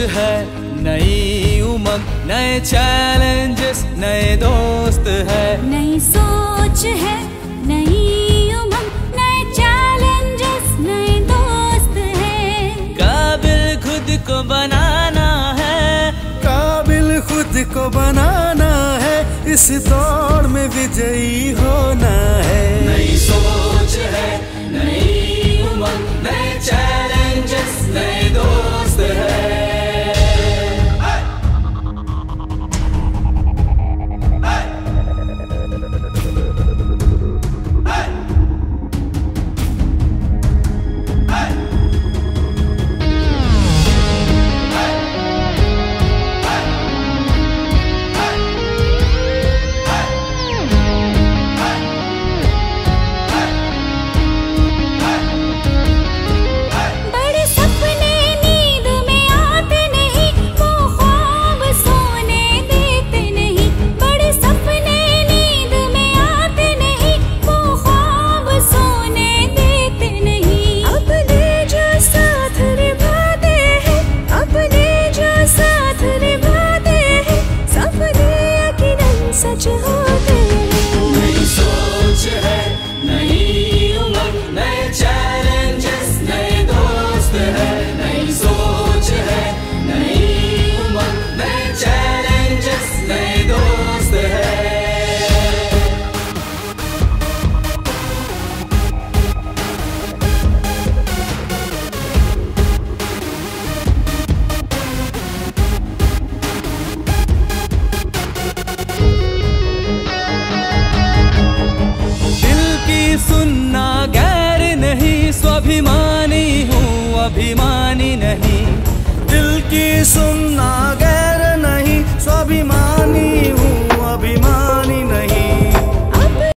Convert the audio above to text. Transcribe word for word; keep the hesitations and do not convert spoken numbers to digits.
है, नई उमंग, नए चैलेंजेस, नए दोस्त है। नई सोच है, नई उमंग, नए चैलेंजेस, नए दोस्त है। काबिल खुद को बनाना है, काबिल खुद को बनाना है, इस दौड़ में विजयी होना है। नई सोच है, नई उमंग, नए चैलेंजेस, नए दोस्त है। सच होते हैं। नई सोच है, नई उमंग, नए चैलेंजेस, नए दोस्त है। नई सोच है, नई उमंग, नए चैलेंजेस, नए दोस्त है। सुनना गैर नहीं, स्वाभिमानी हूँ अभिमानी नहीं। दिल की सुन